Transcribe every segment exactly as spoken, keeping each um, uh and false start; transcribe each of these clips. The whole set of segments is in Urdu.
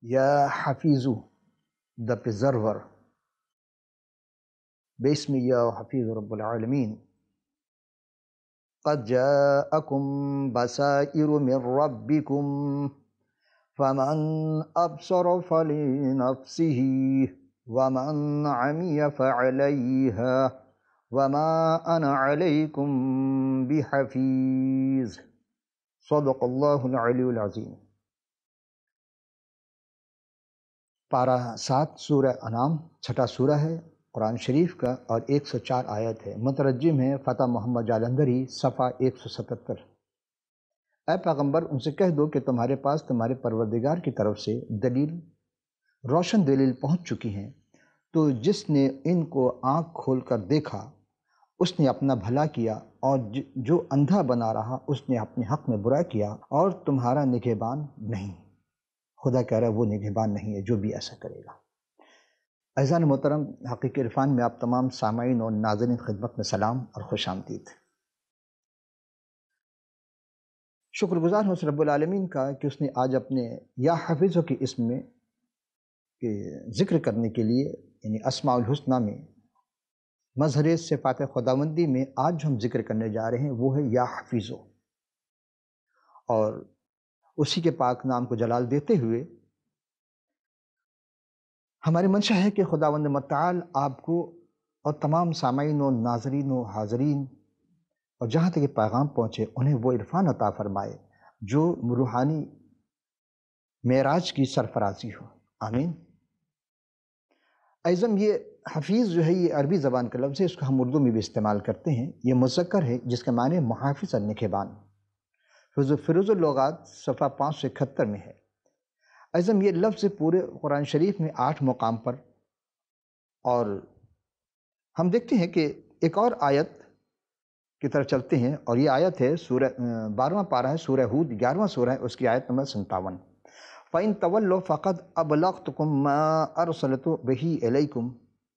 Ya Hafizu, the preserver. Bismi ya Hafizu Rabbul Alameen. قد جاءكم بصائر من ربكم فمن أبصر فلنفسه ومن عمي فعليها وما أنا عليكم بحفيظ صدق اللہ العلی العظیم۔ پارہ سات سورہ انعام چھٹا سورہ ہے قرآن شریف کا اور ایک سو چار آیت ہے۔ مترجم ہے فتح محمد جالندھری، صفحہ ایک سو ستتر۔ اے پیغمبر، ان سے کہہ دو کہ تمہارے پاس تمہارے پروردگار کی طرف سے دلیل روشن دلیل پہنچ چکی ہیں، تو جس نے ان کو آنکھ کھول کر دیکھا اس نے اپنا بھلا کیا، اور جو اندھا بنا رہا اس نے اپنے حق میں برا کیا، اور تمہارا نگہبان نہیں۔ خدا کہہ رہا ہے وہ نگہبان نہیں ہے جو بھی ایسا کرے گا۔ عزیزان محترم، حقیقی عرفان میں آپ تمام سامعین اور ناظرین خدمت میں سلام اور خوش آمدید۔ شکر گزار ہوں اس رب العالمین کا کہ اس نے آج اپنے یا حفیظوں کے اسم میں کہ ذکر کرنے کے لیے، یعنی اسماء الحسنہ میں مظہر صفات خداوندی میں آج جو ہم ذکر کرنے جا رہے ہیں وہ ہے یا حفیظو، اور اسی کے پاک نام کو جلال دیتے ہوئے ہماری منشا ہے کہ خداوند متعال آپ کو اور تمام سامعین و ناظرین و حاضرین اور جہاں تک یہ پیغام پہنچے انہیں وہ عرفان عطا فرمائے جو روحانی معراج کی سرفرازی ہو، آمین۔ ایزم یہ حفیظ جو ہے یہ عربی زبان کا لفظ ہے، اس کو ہم اردو میں بھی استعمال کرتے ہیں۔ یہ مذکر ہے جس کے معنی محافظ اور نگہبان۔ فروز اللغات صفحہ پانچ سو اکہتر میں ہے۔ ایزم یہ لفظ پورے قرآن شریف میں آٹھ مقام پر، اور ہم دیکھتے ہیں کہ ایک اور آیت کی طرف چلتے ہیں، اور یہ آیت ہے سورہ بارہواں پارہ ہے سورہ ہود، گیارہواں سورہ ہے، اس کی آیت نمبر ستاون۔ فَإِن تَوَلُّوا فَقَدْ أَبْلَغْتُكُم مَّا أَرْسَلْتُ بِهِ إِلَيْكُمْ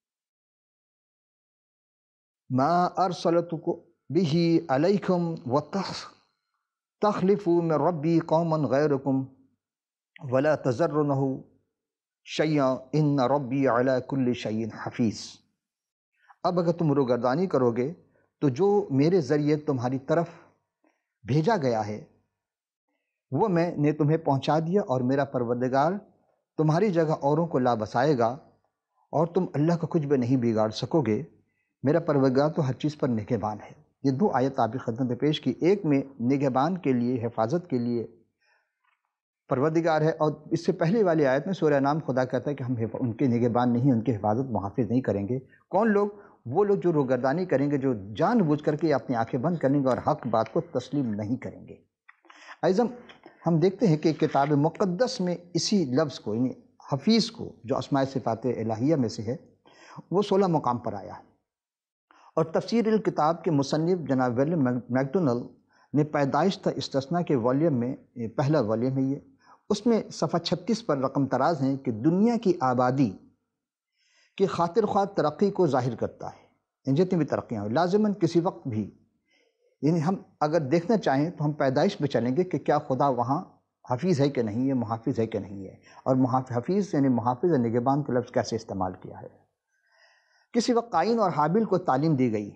مَا أَرْسَلْتُ بِهِ عَلَيْكُمْ وَتَخْلِفُوا مِن رَّبِّي قَوْمًا غَيْرَكُمْ وَلَا تَذَرُّنَهُ شَيْئًا إِنَّ رَبِّي عَلَىٰ كُلِّ شَيْءٍ حَفِيظٌ۔ اب اگر تم روگردانی کرو گے تو جو میرے ذریعے تمہاری طرف بھیجا گیا ہے وہ میں نے تمہیں پہنچا دیا، اور میرا پروردگار تمہاری جگہ اوروں کو لا بسائے گا، اور تم اللہ کا کچھ بھی نہیں بگاڑ سکو گے۔ میرا پروردگار تو ہر چیز پر نگہبان ہے۔ یہ دو آیت آپ کی خدمت میں پیش کی، ایک میں نگہبان کے لیے، حفاظت کے لیے پروردگار ہے، اور اس سے پہلے والی آیت میں سورہ انعام خدا کہتا ہے کہ ہم ان کے نگہبان نہیں، ان کی حفاظت محافظ نہیں کریں گے۔ کون لوگ؟ وہ لوگ جو روگردانی کریں گے، جو جان بوجھ کر کے اپنی آنکھیں بند کریں گے اور حق بات کو تسلیم نہیں کریں گے۔ عزیزم، ہم دیکھتے ہیں کہ کتاب مقدس میں اسی لفظ کو، یعنی حفیظ کو، جو اسماء صفات الہیہ میں سے ہے، وہ سولہ مقام پر آیا ہے۔ اور تفسیر الکتاب کے مصنف جناب ولیم میکڈونل نے پیدائش تا استثناء کے والیوم میں، پہلا والیوم ہے یہ، اس میں صفحہ چھتیس پر رقم تراز ہیں کہ دنیا کی آبادی کی خاطر خواہ ترقی کو ظاہر کرتا ہے، یعنی جتنی بھی ترقیاں ہوں لازماً کسی وقت بھی، یعنی ہم اگر دیکھنا چاہیں تو ہم پیدائش میں چلیں گے کہ کیا خدا وہاں حفیظ ہے کہ نہیں ہے، محافظ ہے کہ نہیں ہے، اور حفیظ یعنی محافظ اور نگہبان کا لفظ کیسے استعمال کیا ہے۔ کسی وقت قائن اور حابل کو تعلیم دی گئی،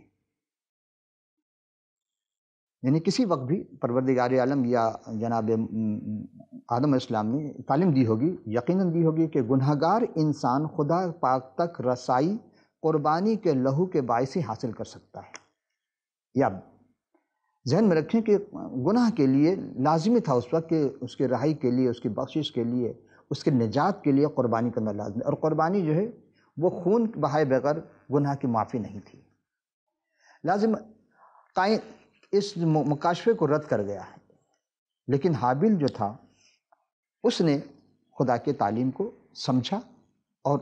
یعنی کسی وقت بھی پروردگار عالم یا جناب آدم علیہ السلام نے تعلیم دی ہوگی، یقیناً دی ہوگی کہ گنہگار انسان خدا پاک تک رسائی قربانی کے لہو کے باعث ہی حاصل کر سکتا ہے۔ یا ذہن میں رکھیں کہ گناہ کے لیے لازمی تھا اس وقت کہ اس کے رہائی کے لیے، اس کی بخشش کے لیے، اس کے نجات کے لیے قربانی کرنا لازمی، اور قربانی جو ہے وہ خون بہائے بغیر گناہ کی معافی نہیں تھی۔ لازم قائن اس مکاشفے کو رد کر گیا ہے، لیکن حابل جو تھا اس نے خدا کے تعلیم کو سمجھا، اور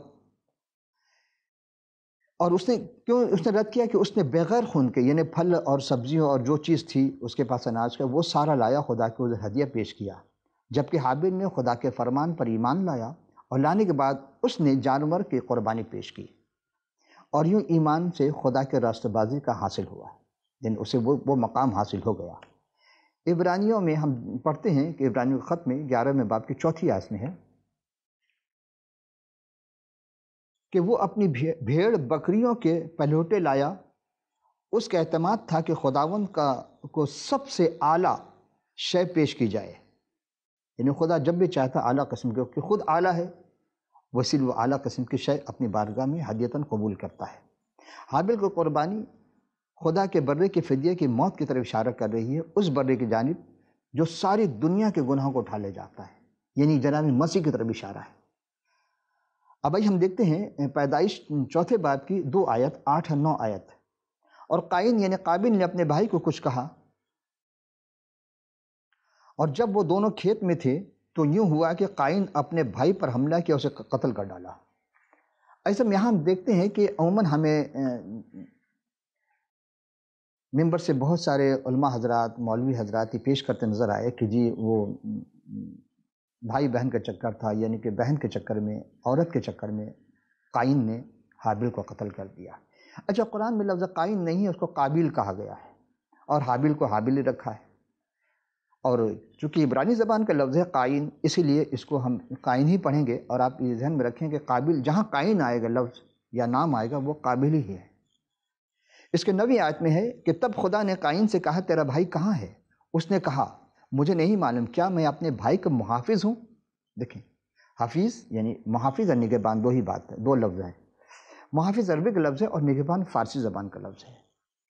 اور اس نے کیوں اس نے رد کیا کہ اس نے بغیر خون کے، یعنی پھل اور سبزیوں اور جو چیز تھی اس کے پاس اناج کا، وہ سارا لایا، خدا کے ادھر ہدیہ پیش کیا، جبکہ حابل نے خدا کے فرمان پر ایمان لایا، اور لانے کے بعد اس نے جانور کی قربانی پیش کی، اور یوں ایمان سے خدا کے راستہ بازی کا حاصل ہوا، یعنی اسے وہ وہ مقام حاصل ہو گیا۔ عبرانیوں میں ہم پڑھتے ہیں کہ عبرانیوں کے خط میں گیارہویں باب کی چوتھی آیت میں ہے کہ وہ اپنی بھیڑ بکریوں کے پلوٹے لایا، اس کا اعتماد تھا کہ خداوند کا کو سب سے اعلیٰ شے پیش کی جائے، یعنی خدا جب بھی چاہتا اعلیٰ قسم کے، کہ خود اعلیٰ ہے، وسیل وہ اعلیٰ قسم کی شے اپنی بارگاہ میں ہدیتاً قبول کرتا ہے۔ حابل کو قربانی خدا کے برے کے فدیے کی موت کی طرف اشارہ کر رہی ہے، اس برے کی جانب جو ساری دنیا کے گناہوں کو اٹھا لے جاتا ہے، یعنی جناب مسیح کی طرف اشارہ ہے۔ اب آئیے ہم دیکھتے ہیں پیدائش چوتھے باب کی دو آیت، آٹھ اور نو آیت۔ اور قائن یعنی قابل نے اپنے بھائی کو کچھ کہا، اور جب وہ دونوں کھیت میں تھے تو یوں ہوا کہ قائن اپنے بھائی پر حملہ کیا، اسے قتل کر ڈالا۔ ایسا یہاں ہم دیکھتے ہیں کہ عموماً ہمیں ممبر سے بہت سارے علماء حضرات، مولوی حضرات یہ پیش کرتے نظر آئے کہ جی وہ بھائی بہن کا چکر تھا، یعنی کہ بہن کے چکر میں، عورت کے چکر میں قائن نے حابل کو قتل کر دیا۔ اچھا، قرآن میں لفظ قائن نہیں ہے، اس کو قابل کہا گیا ہے، اور حابل کو حابل ہی رکھا ہے۔ اور چونکہ عبرانی زبان کا لفظ ہے قائن، اسی لیے اس کو ہم قائن ہی پڑھیں گے۔ اور آپ یہ ذہن میں رکھیں کہ قابل جہاں قائن آئے گا لفظ یا نام آئے گا وہ قابل ہی ہے۔ اس کے نویں آیت میں ہے کہ تب خدا نے قائن سے کہا تیرا بھائی کہاں ہے؟ اس نے کہا مجھے نہیں معلوم، کیا میں اپنے بھائی کا محافظ ہوں؟ دیکھیں، حافظ یعنی محافظ اور نگہبان دو ہی بات ہے، دو لفظ ہیں۔ محافظ عربی کا لفظ ہے اور نگہبان فارسی زبان کا لفظ ہے۔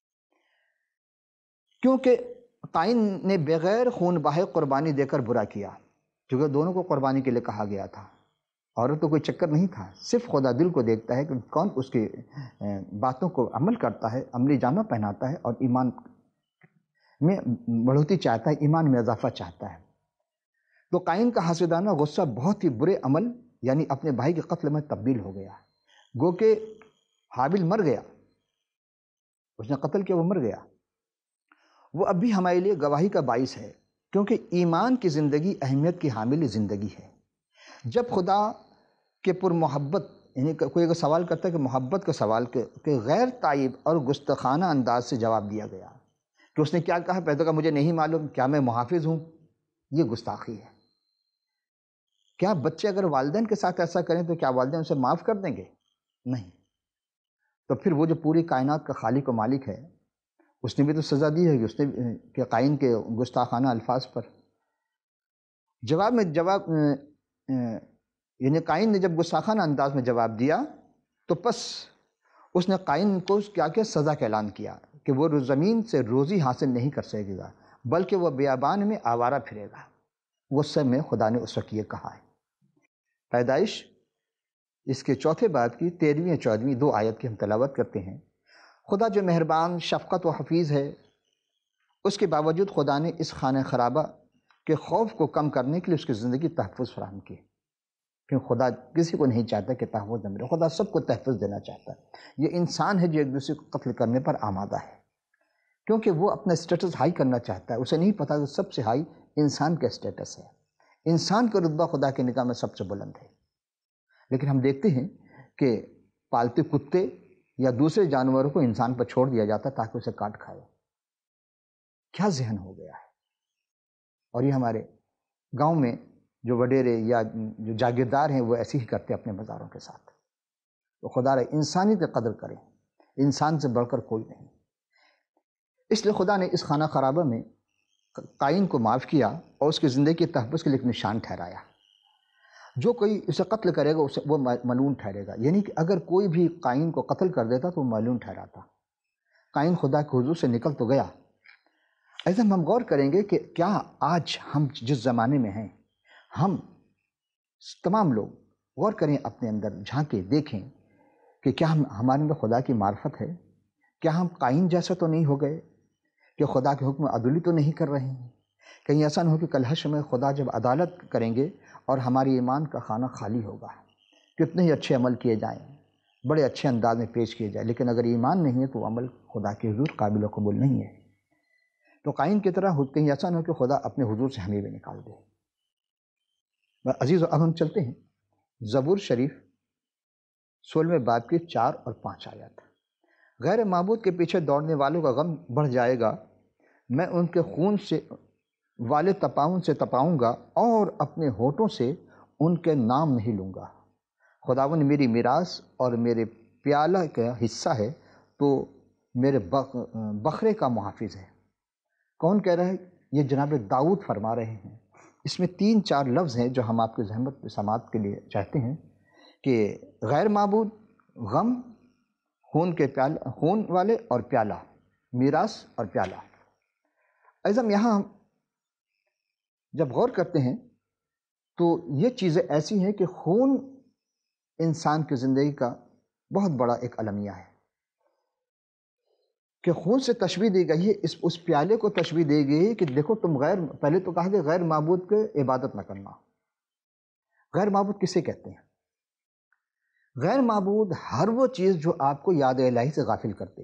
کیونکہ قائن نے بغیر خون بہے قربانی دے کر برا کیا، کیونکہ دونوں کو قربانی کے لیے کہا گیا تھا، اور تو کوئی چکر نہیں تھا، صرف خدا دل کو دیکھتا ہے کہ کون اس کی باتوں کو عمل کرتا ہے، عملی جامہ پہناتا ہے اور ایمان میں بڑھوتی چاہتا ہے، ایمان میں اضافہ چاہتا ہے۔ تو قائن کا حسدانہ غصہ بہت ہی برے عمل یعنی اپنے بھائی کے قتل میں تبدیل ہو گیا، گو کہ حابل مر گیا، اس نے قتل کیا، وہ مر گیا۔ وہ اب بھی ہمارے لیے گواہی کا باعث ہے، کیونکہ ایمان کی زندگی اہمیت کی حامل زندگی ہے۔ جب خدا کے پر محبت یعنی کوئی اگر سوال کرتا ہے کہ محبت کا سوال کہ غیر تائب اور گستاخانہ انداز سے جواب دیا گیا کہ اس نے کیا کہا، پہلے کہا مجھے نہیں معلوم، کیا میں محافظ ہوں؟ یہ گستاخی ہے۔ کیا بچے اگر والدین کے ساتھ ایسا کریں تو کیا والدین اسے معاف کر دیں گے؟ نہیں۔ تو پھر وہ جو پوری کائنات کا خالق و مالک ہے، اس نے بھی تو سزا دی ہے کہ اس نے کہ قائن کے گستاخانہ الفاظ پر جواب میں جواب یعنی قائن نے جب گستاخانہ انداز میں جواب دیا تو پس اس نے قائن کو کیا کیا سزا کا اعلان کیا کہ وہ زمین سے روزی حاصل نہیں کر سکے گا، بلکہ وہ بیابان میں آوارہ پھرے گا۔ غصے میں خدا نے اس وقت یہ کہا ہے۔ پیدائش اس کے چوتھے باب کی تیرہویں چودہویں دو آیت کی ہم تلاوت کرتے ہیں۔ خدا جو مہربان، شفقت و حفیظ ہے، اس کے باوجود خدا نے اس خانہ خرابہ کے خوف کو کم کرنے کے لیے اس کی زندگی تحفظ فراہم کی، کیونکہ خدا کسی کو نہیں چاہتا کہ تحفظ نہ ملے، خدا سب کو تحفظ دینا چاہتا ہے۔ یہ انسان ہے جو ایک دوسرے کو قتل کرنے پر آمادہ ہے، کیونکہ وہ اپنا اسٹیٹس ہائی کرنا چاہتا ہے۔ اسے نہیں پتا کہ سب سے ہائی انسان کا اسٹیٹس ہے، انسان کا رتبہ خدا کی نگاہ میں سب سے بلند ہے۔ لیکن ہم دیکھتے ہیں کہ پالتے کتے یا دوسرے جانوروں کو انسان پر چھوڑ دیا جاتا تاکہ اسے کاٹ کھائے۔ کیا ذہن ہو گیا ہے؟ اور یہ ہمارے گاؤں میں جو وڈیرے یا جو جاگیردار ہیں وہ ایسے ہی کرتے اپنے بازاروں کے ساتھ۔ تو خدا رہے انسانی کی قدر کریں، انسان سے بڑھ کر کوئی نہیں۔ اس لیے خدا نے اس خانہ خرابہ میں قائن کو معاف کیا اور اس کی زندگی کے تحفظ کے لیے ایک نشان ٹھہرایا۔ جو کوئی اسے قتل کرے گا اسے وہ ملعون ٹھہرے گا، یعنی کہ اگر کوئی بھی قائن کو قتل کر دیتا تو وہ ملعون ٹھہراتا۔ قائن خدا کے حضور سے نکل تو گیا۔ ایسا ہم غور کریں گے کہ کیا آج ہم جس زمانے میں ہیں، ہم تمام لوگ غور کریں، اپنے اندر جھانکیں، دیکھیں کہ کیا ہم ہمارے اندر خدا کی معرفت ہے؟ کیا ہم قائن جیسا تو نہیں ہو گئے کہ خدا کے حکم عدلی تو نہیں کر رہے ہیں؟ کہیں ایسا نہ ہو کہ کل حشر میں خدا جب عدالت کریں گے اور ہماری ایمان کا خانہ خالی ہوگا، کتنے ہی اچھے عمل کیے جائیں، بڑے اچھے انداز میں پیش کیے جائیں، لیکن اگر ایمان نہیں ہے تو وہ عمل خدا کے حضور قابل و قبول نہیں ہے۔ تو قائن کی طرح کہیں ایسا نہ ہو کہ خدا اپنے حضور سے ہمیں بھی نکال دے۔ عزیز، اب ہم چلتے ہیں زبور شریف سولہویں باب کے چار اور پانچ آیات۔ غیر معبود کے پیچھے دوڑنے والوں کا غم بڑھ جائے گا، میں ان کے خون سے والے تپاؤن سے تپاؤں گا اور اپنے ہونٹوں سے ان کے نام نہیں لوں گا۔ خداوند میری میراث اور میرے پیالہ کا حصہ ہے تو میرے بکرے کا محافظ ہے۔ کون کہہ رہا ہے؟ یہ جناب داؤد فرما رہے ہیں۔ اس میں تین چار لفظ ہیں جو ہم آپ کی زحمت سماعت کے لیے چاہتے ہیں کہ غیر معبود، غم، خون کے پیالہ، خون والے اور پیالہ، میراث اور پیالہ۔ اعظم یہاں ہم جب غور کرتے ہیں تو یہ چیزیں ایسی ہیں کہ خون انسان کی زندگی کا بہت بڑا ایک المیہ ہے کہ خون سے تشبیہ دی گئی ہے۔ اس اس پیالے کو تشبیہ دی گئی ہے کہ دیکھو تم غیر، پہلے تو کہا کہ غیر معبود کے عبادت نہ کرنا۔ غیر معبود کسے کہتے ہیں؟ غیر معبود ہر وہ چیز جو آپ کو یاد الہی سے غافل کرتے۔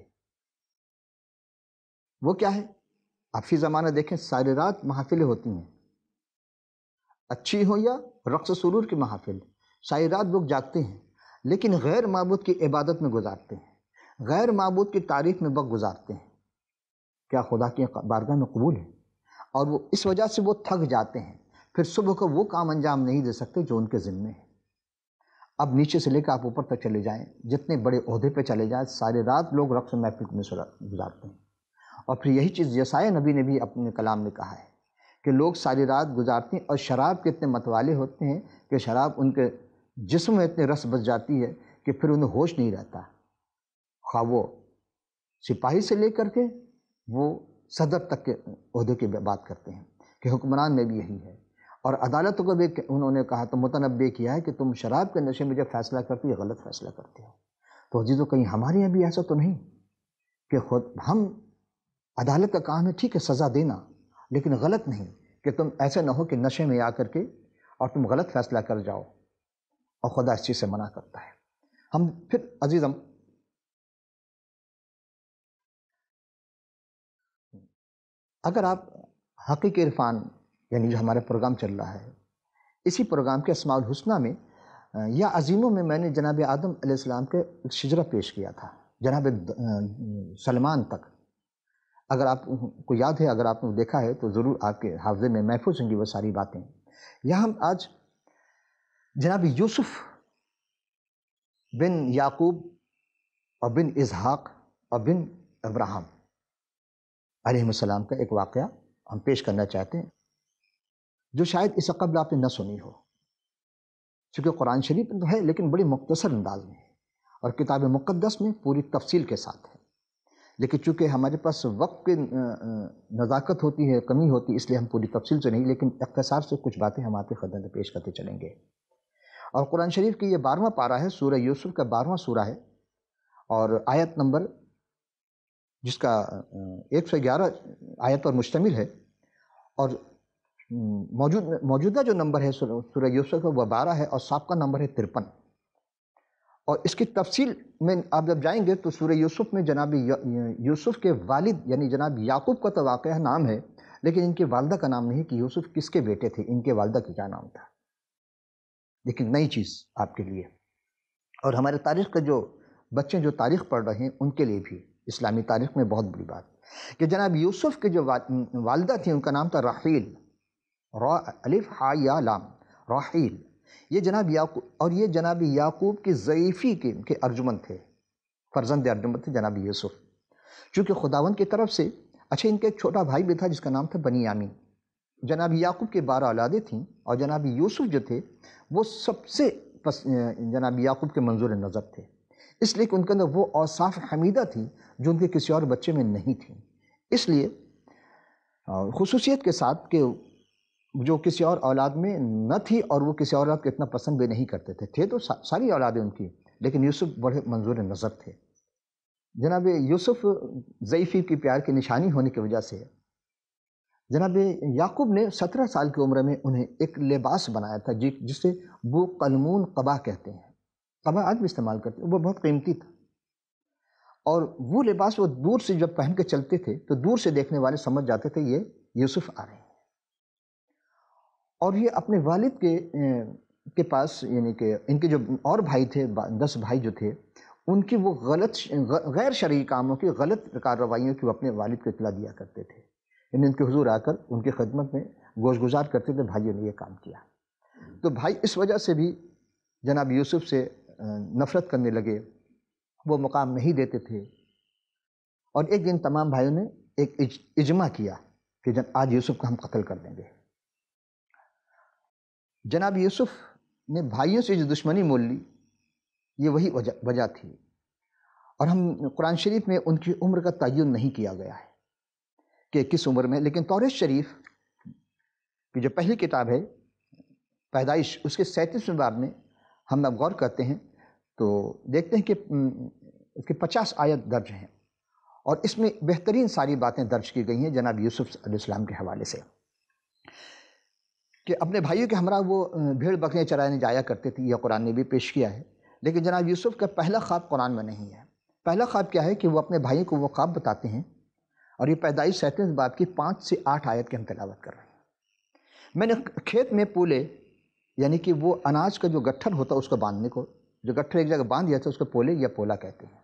وہ کیا ہے؟ آپ فی زمانہ دیکھیں ساری رات محافلیں ہوتی ہیں، اچھی ہو یا رقص سرور کی محافل، ساری رات لوگ جاگتے ہیں، لیکن غیر معبود کی عبادت میں گزارتے ہیں، غیر معبود کی تعریف میں وقت گزارتے ہیں۔ کیا خدا کی بارگاہ میں قبول ہے؟ اور وہ اس وجہ سے وہ تھک جاتے ہیں، پھر صبح کو وہ کام انجام نہیں دے سکتے جو ان کے ذمے ہے۔ اب نیچے سے لے کے آپ اوپر تک چلے جائیں، جتنے بڑے عہدے پہ چلے جائیں، ساری رات لوگ رقص محفل میں گزارتے ہیں۔ اور پھر یہی چیز یسایا نبی نے بھی اپنے کلام میں کہا ہے کہ لوگ ساری رات گزارتے ہیں اور شراب کے اتنے متوالے ہوتے ہیں کہ شراب ان کے جسم میں اتنے رس بس جاتی ہے کہ پھر انہیں ہوش نہیں رہتا۔ خواہ وہ سپاہی سے لے کر کے وہ صدر تک کے عہدے کی بات کرتے ہیں کہ حکمران میں بھی یہی ہے۔ اور عدالتوں کو بھی انہوں نے کہا تو متنبع کیا ہے کہ تم شراب کے نشے میں جب فیصلہ کرتے ہو غلط فیصلہ کرتے ہو۔ تو عزیزو کہیں ہمارے یہاں بھی ایسا تو نہیں کہ خود ہم عدالت کا کام ہے ٹھیک ہے سزا دینا، لیکن غلط نہیں کہ تم ایسے نہ ہو کہ نشے میں آ کر کے اور تم غلط فیصلہ کر جاؤ، اور خدا اس چیز سے منع کرتا ہے۔ ہم پھر عزیزم اگر آپ حقیقی عرفان یعنی جو ہمارا پروگرام چل رہا ہے، اسی پروگرام کے اسماء الحسنہ میں یا عظیموں میں میں نے جناب آدم علیہ السلام کے ایک شجرہ پیش کیا تھا جناب سلمان تک۔ اگر آپ کو یاد ہے، اگر آپ نے دیکھا ہے تو ضرور آپ کے حافظے میں محفوظ ہوں گی وہ ساری باتیں۔ یہاں ہم آج جناب یوسف بن یعقوب اور بن اسحاق اور بن ابراہیم علیہ السلام کا ایک واقعہ ہم پیش کرنا چاہتے ہیں جو شاید اس سے قبل آپ نے نہ سنی ہو، چونکہ قرآن شریف میں تو ہے لیکن بڑی مختصر انداز میں ہے اور کتاب مقدس میں پوری تفصیل کے ساتھ ہے، لیکن چونکہ ہمارے پاس وقت کی نزاکت ہوتی ہے، کمی ہوتی ہے، اس لیے ہم پوری تفصیل سے نہیں لیکن اختصار سے کچھ باتیں ہم آپ کی خدمت میں پیش کرتے چلیں گے۔ اور قرآن شریف کی یہ بارہواں پارہ ہے، سورہ یوسف کا بارہواں سورہ ہے، اور آیت نمبر جس کا ایک سو گیارہ آیت پر مشتمل ہے، اور موجود موجودہ جو نمبر ہے سورہ یوسف کا وہ بارہ ہے اور سابقہ نمبر ہے ترپن۔ اور اس کی تفصیل میں آپ جب جائیں گے تو سورہ یوسف میں جناب یوسف کے والد یعنی جناب یعقوب کا تو واقعہ نام ہے، لیکن ان کی والدہ کا نام نہیں کہ یوسف کس کے بیٹے تھے، ان کے والدہ کی کیا نام تھا۔ لیکن نئی چیز آپ کے لیے اور ہمارے تاریخ کا جو بچے جو تاریخ پڑھ رہے ہیں ان کے لیے بھی اسلامی تاریخ میں بہت بڑی بات کہ جناب یوسف کے جو والدہ تھیں ان کا نام تھا راحیل، را الف ہا یا لام، راحیل۔ یہ جناب یعقوب اور یہ جناب یعقوب کی ضعیفی کے کے ارجمند تھے، فرزند ارجمند تھے جناب یوسف، چونکہ خداوند کی طرف سے اچھا ان کا ایک چھوٹا بھائی بھی تھا جس کا نام تھا بنیامین۔ جناب یعقوب کے بارہ اولادیں تھیں اور جناب یوسف جو تھے وہ سب سے جناب یعقوب کے منظور نظر تھے، اس لیے کہ ان کے اندر وہ اوصاف حمیدہ تھی جو ان کے کسی اور بچے میں نہیں تھیں، اس لیے خصوصیت کے ساتھ کہ جو کسی اور اولاد میں نہ تھی اور وہ کسی اور اولاد کو اتنا پسند بھی نہیں کرتے تھے، تھے تو ساری اولادیں ان کی لیکن یوسف بڑے منظور نظر تھے۔ جناب یوسف ضعیفی کی پیار کی نشانی ہونے کی وجہ سے جناب یعقوب نے سترہ سال کی عمر میں انہیں ایک لباس بنایا تھا جسے وہ قلمون قبا کہتے ہیں، قبا آج بھی استعمال کرتے ہیں، وہ بہت قیمتی تھا، اور وہ لباس وہ دور سے جب پہن کے چلتے تھے تو دور سے دیکھنے والے سمجھ جاتے تھے یہ یوسف آ رہے ہیں۔ اور یہ اپنے والد کے کے پاس یعنی کہ ان کے جو اور بھائی تھے، دس بھائی جو تھے، ان کی وہ غلط غیر شرعی کاموں کی غلط کارروائیوں کی وہ اپنے والد کو اطلاع دیا کرتے تھے، یعنی ان کے حضور آ کر ان کی خدمت میں گوش گزار کرتے تھے بھائیوں نے یہ کام کیا۔ تو بھائی اس وجہ سے بھی جناب یوسف سے نفرت کرنے لگے، وہ مقام نہیں دیتے تھے، اور ایک دن تمام بھائیوں نے ایک اجماع کیا کہ آج یوسف کو ہم قتل کر دیں گے۔ جناب یوسف نے بھائیوں سے جو دشمنی مول لی، یہ وہی وجہ وجہ تھی، اور ہم قرآن شریف میں ان کی عمر کا تعین نہیں کیا گیا ہے کہ کس عمر میں، لیکن توریت شریف کی جو پہلی کتاب ہے پیدائش، اس کے سینتیسویں باب میں ہم اب غور کرتے ہیں تو دیکھتے ہیں کہ اس کے پچاس آیت درج ہیں، اور اس میں بہترین ساری باتیں درج کی گئی ہیں جناب یوسف علیہ السلام کے حوالے سے، کہ اپنے بھائیوں کے ہمراہ وہ بھیڑ بکریاں چرانے جایا کرتے تھے، یہ قرآن نے بھی پیش کیا ہے۔ لیکن جناب یوسف کا پہلا خواب قرآن میں نہیں ہے۔ پہلا خواب کیا ہے کہ وہ اپنے بھائیوں کو وہ خواب بتاتے ہیں، اور یہ پیدائش سینتیس باب کی پانچ سے آٹھ آیت کی ہم تلاوت کر رہے ہیں۔ میں نے کھیت میں پولے، یعنی کہ وہ اناج کا جو گٹھر ہوتا ہے اس کو باندھنے کو، جو گٹھر ایک جگہ باندھ دیا تھا اس کو پولے یا پولا کہتے ہیں،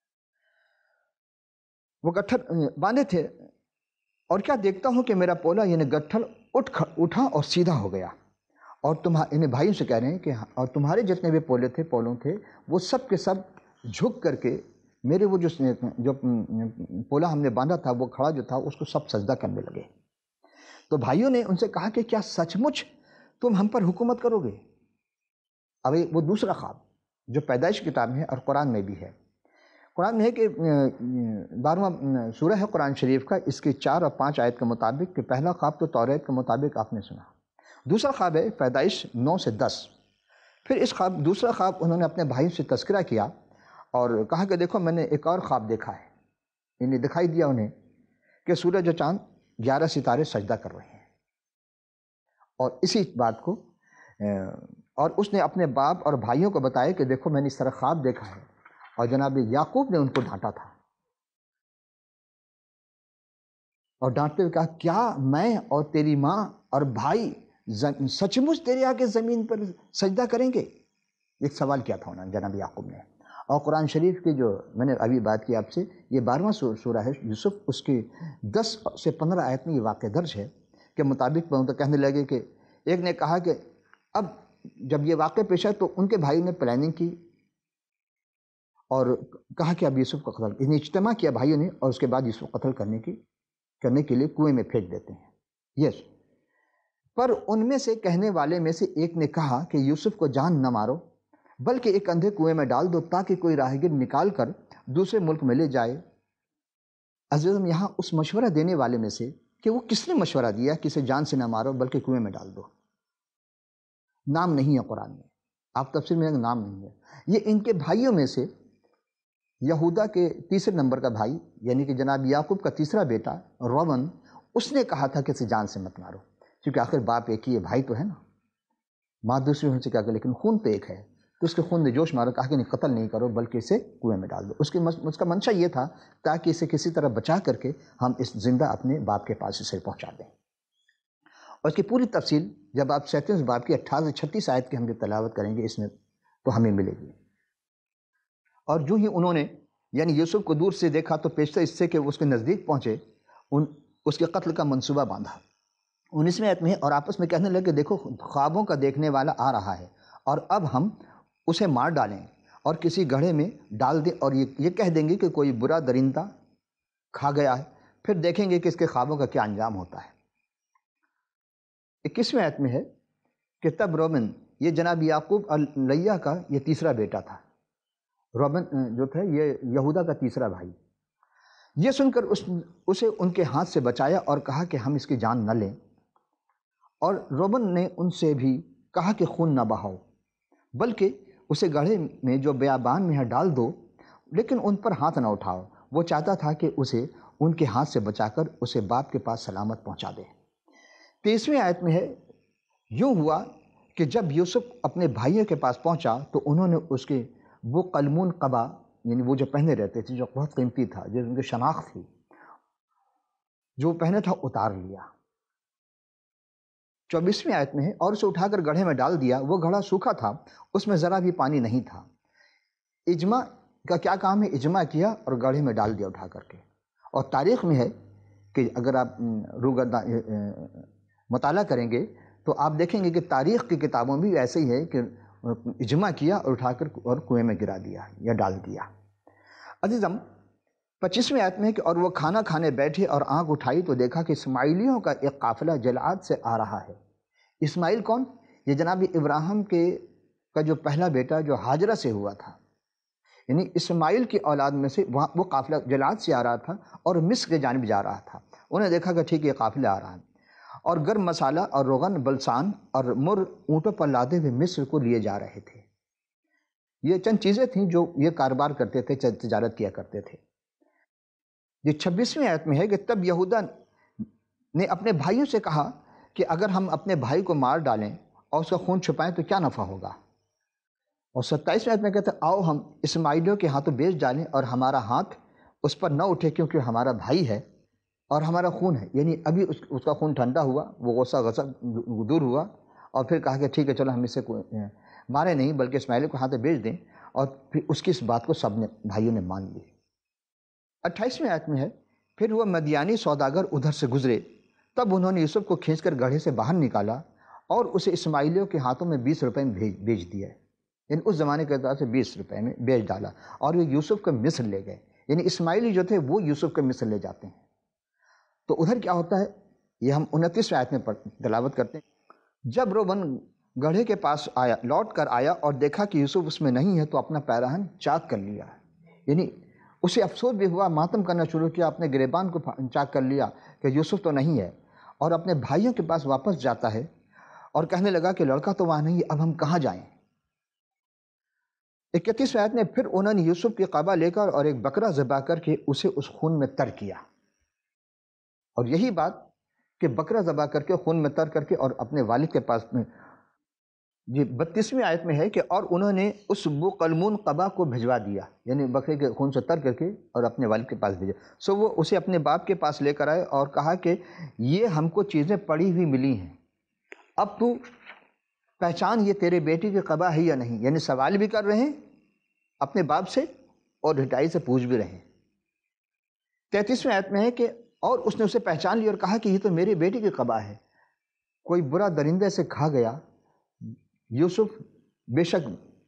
وہ گٹھر باندھے تھے، اور کیا دیکھتا ہوں کہ میرا پولا یعنی گٹھر اٹھ اٹھا اور سیدھا ہو گیا، اور تمہارے انہیں بھائیوں سے کہہ رہے ہیں کہ اور تمہارے جتنے بھی پولے تھے پولوں تھے وہ سب کے سب جھک کر کے میرے وہ جو جو پولا ہم نے باندھا تھا وہ کھڑا جو تھا اس کو سب سجدہ کرنے لگے۔ تو بھائیوں نے ان سے کہا کہ کیا سچ مچ تم ہم پر حکومت کرو گے؟ اب وہ دوسرا خواب جو پیدائش کتاب میں ہے اور قرآن میں بھی ہے، قرآن میں ہے کہ بارہواں سورہ ہے قرآن شریف کا، اس کے چار اور پانچ آیت کے مطابق کہ پہلا خواب تو توریت کے مطابق آپ نے سنا، دوسرا خواب ہے پیدائش نو سے دس۔ پھر اس خواب دوسرا خواب انہوں نے اپنے بھائی سے تذکرہ کیا اور کہا کہ دیکھو میں نے ایک اور خواب دیکھا ہے، انہیں دکھائی دیا انہیں کہ سورج و چاند گیارہ ستارے سجدہ کر رہے ہیں، اور اسی بات کو اور اس نے اپنے باپ اور بھائیوں کو بتایا کہ دیکھو میں نے اس طرح خواب دیکھا ہے، اور جناب یعقوب نے ان کو ڈانٹا تھا اور ڈانٹتے ہوئے کہا کیا میں اور تیری ماں اور بھائی سچ مچ تیرے آگے زمین پر سجدہ کریں گے؟ ایک سوال کیا تھا انہوں نے جناب یعقوب نے۔ اور قرآن شریف کی جو میں نے ابھی بات کی آپ سے، یہ بارہواں سورہ ہے یوسف، اس کی دس سے پندرہ آیت میں یہ واقعہ درج ہے کہ مطابق وہ تو کہنے لگے کہ ایک نے کہا کہ اب جب یہ واقعہ پیش ہے تو ان کے بھائی نے پلاننگ کی اور کہا کہ اب یوسف کو قتل، انہیں اجتماع کیا بھائیوں نے، اور اس کے بعد یوسف کو قتل کرنے کی کرنے کے لیے کنویں میں پھینک دیتے ہیں۔ یس پر ان میں سے کہنے والے میں سے ایک نے کہا کہ یوسف کو جان نہ مارو بلکہ ایک اندھے کنویں میں ڈال دو تاکہ کوئی راہگیر نکال کر دوسرے ملک میں لے جائے۔ عزیزم یہاں اس مشورہ دینے والے میں سے کہ وہ کس نے مشورہ دیا کہ اسے جان سے نہ مارو بلکہ کنویں میں ڈال دو، نام نہیں ہے قرآن میں، آپ تفسیر میں نام نہیں ہے۔ یہ ان کے بھائیوں میں سے یہودا کے تیسرے نمبر کا بھائی یعنی کہ جناب یعقوب کا تیسرا بیٹا روبن، اس نے کہا تھا کہ اسے جان سے مت مارو، کیونکہ آخر باپ ایک ہی ہے، بھائی تو ہے نا، ماں دوسری ہونے سے کیا کہ لیکن خون تو ایک ہے، تو اس کے خون نے جوش مارا، کہا کہ نہیں قتل نہیں کرو بلکہ اسے کنویں میں ڈال دو۔ اس کی اس کا منشا یہ تھا تاکہ اسے کسی طرح بچا کر کے ہم اس زندہ اپنے باپ کے پاس اسے پہنچا دیں۔ اور اس کی پوری تفصیل جب آپ سینتیس باپ کی اٹھارہ سے چھتیس آیت کی ہم جو تلاوت کریں گے اس میں تو ہمیں ملے گی۔ اور جو ہی انہوں نے یعنی یوسف کو دور سے دیکھا تو پیشتر اس سے کہ اس کے نزدیک پہنچے ان اس کے قتل کا منصوبہ باندھا۔ انیسویں آیت میں اور آپس میں کہنے لگے دیکھو خوابوں کا دیکھنے والا آ رہا ہے، اور اب ہم اسے مار ڈالیں اور کسی گڑھے میں ڈال دیں، اور یہ یہ کہہ دیں گے کہ کوئی برا درندہ کھا گیا ہے، پھر دیکھیں گے کہ اس کے خوابوں کا کیا انجام ہوتا ہے۔ اکیسویں آیت میں ہے کہ تب روبن، یہ جناب یعقوب اور لیہ کا یہ تیسرا بیٹا تھا، روبن جو تھا یہ یہودا کا تیسرا بھائی، یہ سن کر اس اسے ان کے ہاتھ سے بچایا اور کہا کہ ہم اس کی جان نہ لیں، اور روبن نے ان سے بھی کہا کہ خون نہ بہاؤ بلکہ اسے گڑھے میں جو بیابان میں ہے ڈال دو، لیکن ان پر ہاتھ نہ اٹھاؤ۔ وہ چاہتا تھا کہ اسے ان کے ہاتھ سے بچا کر اسے باپ کے پاس سلامت پہنچا دے۔ تیسویں آیت میں ہے یوں ہوا کہ جب یوسف اپنے بھائیوں کے پاس پہنچا تو انہوں نے اس کے وہ قلمون قبا یعنی وہ جو پہنے رہتے تھے جو بہت قیمتی تھا، جو ان کی شناخت تھی، جو پہنے تھا اتار لیا۔ چوبیسویں آیت میں ہے اور اسے اٹھا کر گڑھے میں ڈال دیا، وہ گھڑا سوکھا تھا، اس میں ذرا بھی پانی نہیں تھا۔ اجماع کا کیا کام ہے؟ اجماع کیا اور گڑھے میں ڈال دیا اٹھا کر کے۔ اور تاریخ میں ہے کہ اگر آپ روگردان مطالعہ کریں گے تو آپ دیکھیں گے کہ تاریخ کی کتابوں میں بھی ایسے ہی ہے کہ اجماع کیا اور اٹھا کر اور کنویں میں گرا دیا یا ڈال دیا۔ عزیزم پچیسویں آیت میں ہے کہ اور وہ کھانا کھانے بیٹھے اور آنکھ اٹھائی تو دیکھا کہ اسماعیلیوں کا ایک قافلہ جلعاد سے آ رہا ہے۔ اسماعیل کون؟ یہ جناب ابراہیم کے کا جو پہلا بیٹا جو ہاجرہ سے ہوا تھا، یعنی اسماعیل کی اولاد میں سے وہ قافلہ جلعاد سے آ رہا تھا اور مصر کے جانب جا رہا تھا۔ انہیں دیکھا کہ ٹھیک یہ قافلہ آ رہا ہے، اور گرم مسالہ اور روغن بلسان اور مر اونٹوں پر لادے ہوئے مصر کو لیے جا رہے تھے۔ یہ چند چیزیں تھیں جو یہ کاروبار کرتے تھے، تجارت کیا کرتے تھے۔ یہ چھبیسویں آیت میں ہے کہ تب یہودا نے اپنے بھائیوں سے کہا کہ اگر ہم اپنے بھائی کو مار ڈالیں اور اس کا خون چھپائیں تو کیا نفع ہوگا؟ اور ستائیسویں آیت میں کہتے ہیں آؤ ہم اسماعیلیوں کے ہاتھوں بیچ ڈالیں اور ہمارا ہاتھ اس پر نہ اٹھے کیونکہ ہمارا بھائی ہے اور ہمارا خون ہے۔ یعنی ابھی اس اس کا خون ٹھنڈا ہوا، وہ غصہ غصہ دور ہوا، اور پھر کہا کہ ٹھیک ہے چلو ہم اسے مارے نہیں بلکہ اسماعیل کو ہاتھ بیچ دیں، اور پھر اس کی اس بات کو سب نے بھائیوں نے مان لی۔ اٹھائیسویں آیت میں ہے پھر وہ مدیانی سوداگر ادھر سے گزرے، تب انہوں نے یوسف کو کھینچ کر گڑھے سے باہر نکالا اور اسے اسماعیلیوں کے ہاتھوں میں بیس روپے میں بھیج بیچ دیا، یعنی اس زمانے کے اعتبار سے بیس روپے میں بیچ ڈالا، اور یہ یوسف کو مصر لے گئے، یعنی اسماعیلی جو تھے وہ یوسف کو مصر لے جاتے ہیں۔ تو ادھر کیا ہوتا ہے یہ ہم انتیسویں آیت میں تلاوت کرتے ہیں۔ جب روبن گڑھے کے پاس آیا لوٹ کر آیا اور دیکھا کہ یوسف اس میں نہیں ہے تو اپنا پیراہن چاک کر لیا، یعنی اسے افسوس بھی ہوا، ماتم کرنا شروع کیا، اپنے گریبان کو چاک کر لیا کہ یوسف تو نہیں ہے، اور اپنے بھائیوں کے پاس واپس جاتا ہے اور کہنے لگا کہ لڑکا تو وہاں نہیں ہے، اب ہم کہاں جائیں؟ اکتیسویں آیت میں پھر انہوں نے یوسف کی قبا لے کر اور ایک بکرا ذبح کر کے اسے اس خون میں تر کیا، اور یہی بات کہ بکرا ذبح کر کے خون میں تر کر کے اور اپنے والد کے پاس میں جی بتیسویں آیت میں ہے کہ اور انہوں نے اس بوقلمون قبا کو بھجوا دیا، یعنی بکرے کے خون سے تر کر کے اور اپنے والد کے پاس بھیجا۔ سو وہ اسے اپنے باپ کے پاس لے کر آئے اور کہا کہ یہ ہم کو چیزیں پڑی ہوئی ملی ہیں، اب تو پہچان یہ تیرے بیٹی کی قبا ہے یا نہیں، یعنی سوال بھی کر رہے ہیں اپنے باپ سے اور ڈھٹائی سے پوچھ بھی رہے ہیں۔ تینتیسویں آیت میں ہے کہ اور اس نے اسے پہچان لیا اور کہا کہ یہ تو میری بیٹی کی قبا ہے، کوئی برا درندے سے کھا گیا، یوسف بے شک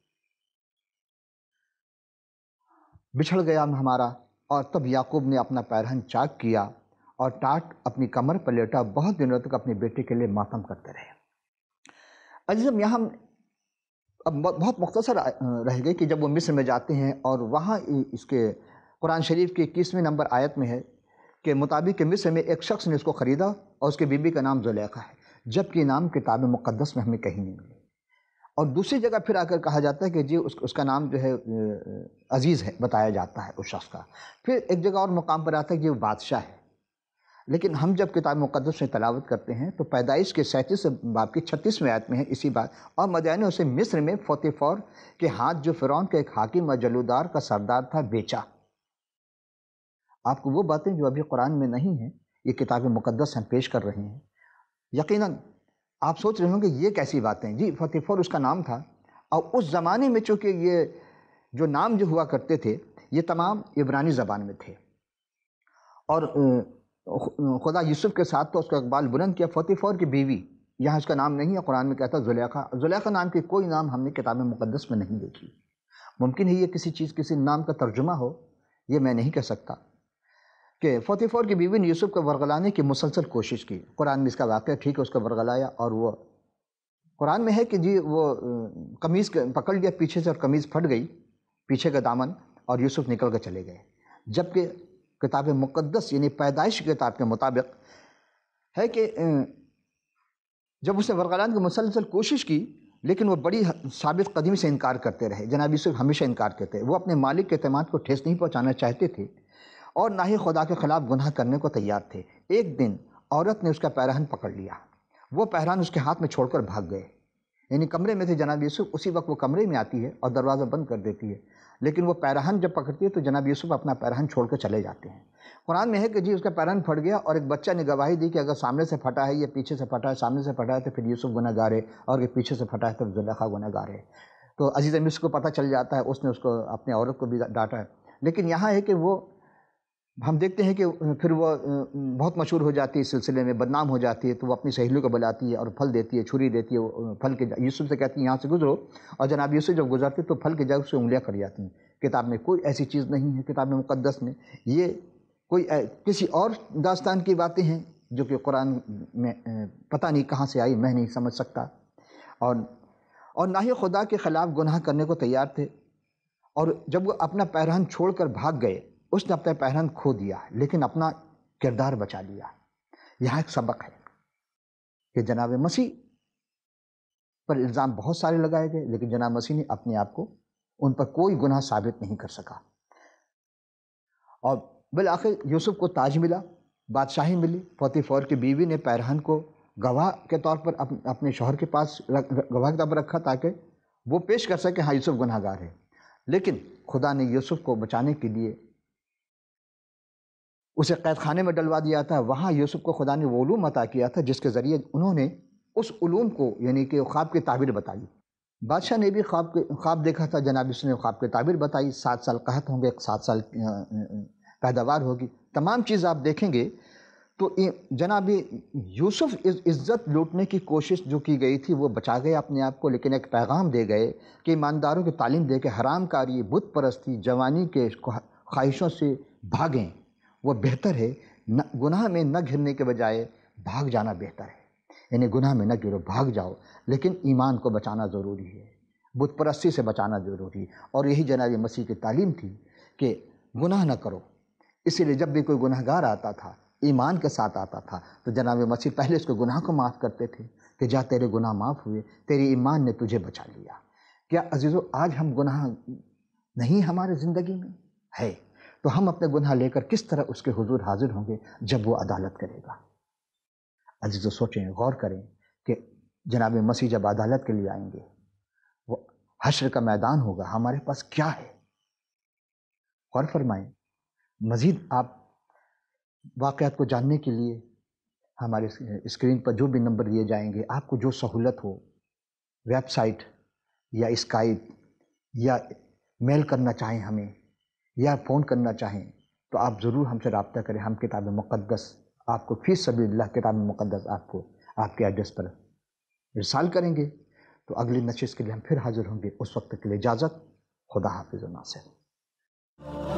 بچھڑ گیا ہمارا۔ اور تب یعقوب نے اپنا پیرہن چاک کیا اور ٹاٹ اپنی کمر پر لیٹا، بہت دنوں تک اپنے بیٹے کے لیے ماتم کرتے رہے۔ عزیزم یہاں اب بہت مختصر رہ گئے کہ جب وہ مصر میں جاتے ہیں اور وہاں اس کے قرآن شریف کی اکیسویں نمبر آیت میں ہے کہ مطابق کہ مصر میں ایک شخص نے اس کو خریدا اور اس کے بیوی کا نام زلیخا ہے، جبکہ یہ نام کتاب مقدس میں ہمیں کہیں نہیں ملے۔ اور دوسری جگہ پھر آ کر کہا جاتا ہے کہ جی اس اس کا نام جو ہے عزیز ہے، بتایا جاتا ہے اس شخص کا۔ پھر ایک جگہ اور مقام پر آتا ہے کہ وہ بادشاہ ہے، لیکن ہم جب کتاب مقدس میں تلاوت کرتے ہیں تو پیدائش کے سینتیس باب کی چھتیسویں آیت میں ہے اسی بات، اور مدیان نے اسے مصر میں فوتیفور کے ہاتھ جو فرعون کے ایک حاکم اور جلودار کا سردار تھا بیچا۔ آپ کو وہ باتیں جو ابھی قرآن میں نہیں ہیں یہ کتاب مقدس ہم پیش کر رہے ہیں۔ یقیناً آپ سوچ رہے ہوں کہ یہ کیسی باتیں، جی فوتیفور اس کا نام تھا، اور اس زمانے میں چونکہ یہ جو نام جو ہوا کرتے تھے یہ تمام عبرانی زبان میں تھے، اور خدا یوسف کے ساتھ تو اس کا اقبال بلند کیا۔ فوتیفور کی بیوی، یہاں اس کا نام نہیں ہے، قرآن میں کہتا زلیخا۔ زلیخا نام کی کوئی نام ہم نے کتاب مقدس میں نہیں دیکھی، ممکن ہے یہ کسی چیز کسی نام کا ترجمہ ہو، یہ میں نہیں کہہ سکتا۔ کہ فوتیفور کی بیوی نے یوسف کو ورغلانے کی مسلسل کوشش کی، قرآن میں اس کا واقعہ ٹھیک ہے، اس کو ورغلایا، اور وہ قرآن میں ہے کہ جی وہ قمیض پکڑ لیا پیچھے سے اور قمیض پھٹ گئی، پیچھے کا دامن، اور یوسف نکل کر چلے گئے۔ جبکہ کتاب مقدس یعنی پیدائش کی کتاب کے مطابق ہے کہ جب اس نے ورغلانے کی مسلسل کوشش کی لیکن وہ بڑی ثابت قدمی سے انکار کرتے رہے۔ جناب یوسف ہمیشہ انکار کرتے، وہ اپنے مالک کے اعتماد کو ٹھیس نہیں پہنچانا چاہتے تھے اور نہ ہی خدا کے خلاف گناہ کرنے کو تیار تھے۔ ایک دن عورت نے اس کا پیراہن پکڑ لیا، وہ پیراہن اس کے ہاتھ میں چھوڑ کر بھاگ گئے، یعنی کمرے میں تھے جناب یوسف، اسی وقت وہ کمرے میں آتی ہے اور دروازہ بند کر دیتی ہے، لیکن وہ پیراہن جب پکڑتی ہے تو جناب یوسف اپنا پیراہن چھوڑ کر چلے جاتے ہیں۔ قرآن میں ہے کہ جی اس کا پیراہن پھٹ گیا، اور ایک بچہ نے گواہی دی کہ اگر سامنے سے پھٹا ہے یا پیچھے سے پھٹا ہے، سامنے سے پھٹا ہے تو پھر یوسف گناہ گار ہے، اور اگر پیچھے سے پھٹا ہے تو زلیخا گناہ گار ہے۔ تو عزیز مصر کو پتہ چل جاتا ہے، اس نے اس کو اپنے عورت کو بھی ڈانٹا ہے، لیکن یہاں ہے کہ وہ ہم دیکھتے ہیں کہ پھر وہ بہت مشہور ہو جاتی ہے، اس سلسلے میں بدنام ہو جاتی ہے، تو وہ اپنی سہیلیوں کو بلاتی ہے اور پھل دیتی ہے، چھری دیتی ہے، وہ پھل کے یوسف سے کہتی ہے یہاں سے گزرو، اور جناب یوسف جب گزرتے تو پھل کی جگہ سے انگلیاں کٹ جاتی ہیں۔ کتاب میں کوئی ایسی چیز نہیں ہے، کتاب مقدس میں یہ کوئی کسی اور داستان کی باتیں ہیں جو کہ قرآن میں پتہ نہیں کہاں سے آئی، میں نہیں سمجھ سکتا۔ اور اور نہ ہی خدا کے خلاف گناہ کرنے کو تیار تھے، اور جب وہ اپنا پیرہن چھوڑ کر بھاگ گئے، اس نے اپنا پیرہن کھو دیا لیکن اپنا کردار بچا لیا۔ یہاں ایک سبق ہے کہ جناب مسیح پر الزام بہت سارے لگائے گئے، لیکن جناب مسیح نے اپنے آپ کو ان پر کوئی گناہ ثابت نہیں کر سکا، اور بالآخر یوسف کو تاج ملا، بادشاہی ملی۔ پوتیفار کی بیوی نے پیرہن کو گواہ کے طور پر اپنے شوہر کے پاس گواہ کے طور پر رکھا تاکہ وہ پیش کر سکے ہاں یوسف گناہ گار ہے، لیکن خدا نے یوسف کو بچانے کے لیے اسے قید خانے میں ڈلوا دیا تھا۔ وہاں یوسف کو خدا نے وہ علوم عطا کیا تھا جس کے ذریعے انہوں نے اس علوم کو یعنی کہ خواب کی تعبیر بتائی۔ بادشاہ نے بھی خواب کے خواب دیکھا تھا، جناب اس نے خواب کی تعبیر بتائی، سات سال قحط ہوں گے، سات سال پیداوار ہوگی، تمام چیز آپ دیکھیں گے تو جناب یوسف عزت لوٹنے کی کوشش جو کی گئی تھی وہ بچا گئے اپنے آپ کو، لیکن ایک پیغام دے گئے کہ ایمانداروں کی تعلیم دے کے حرام کاری، بت پرستی، جوانی کے خواہشوں سے بھاگیں، وہ بہتر ہے۔ گناہ میں نہ گھرنے کے بجائے بھاگ جانا بہتر ہے، یعنی گناہ میں نہ گرو، بھاگ جاؤ، لیکن ایمان کو بچانا ضروری ہے، بت پرستی سے بچانا ضروری ہے۔ اور یہی جناب مسیح کی تعلیم تھی کہ گناہ نہ کرو۔ اسی لیے جب بھی کوئی گناہ گار آتا تھا، ایمان کے ساتھ آتا تھا، تو جناب مسیح پہلے اس کو گناہ کو معاف کرتے تھے کہ جا تیرے گناہ معاف ہوئے، تیری ایمان نے تجھے بچا لیا۔ کیا عزیزو آج ہم گناہ نہیں ہمارے زندگی میں ہے؟ تو ہم اپنے گناہ لے کر کس طرح اس کے حضور حاضر ہوں گے جب وہ عدالت کرے گا؟ عزیزو سوچیں، غور کریں کہ جناب مسیح جب عدالت کے لیے آئیں گے، وہ حشر کا میدان ہوگا، ہمارے پاس کیا ہے؟ غور فرمائیں۔ مزید آپ واقعات کو جاننے کے لیے ہمارے اسکرین پر جو بھی نمبر دیے جائیں گے، آپ کو جو سہولت ہو، ویب سائٹ یا اسکائپ یا میل کرنا چاہیں ہمیں یا فون کرنا چاہیں تو آپ ضرور ہم سے رابطہ کریں۔ ہم کتاب مقدس آپ کو فی سبیل اللہ کتاب مقدس آپ کو آپ کے ایڈریس پر ارسال کریں گے۔ تو اگلی نشست کے لیے ہم پھر حاضر ہوں گے، اس وقت کے لیے اجازت، خدا حافظ و ناصر۔